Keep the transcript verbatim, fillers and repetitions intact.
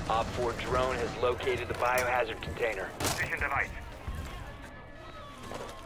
Op four drone has located the biohazard container. Position device.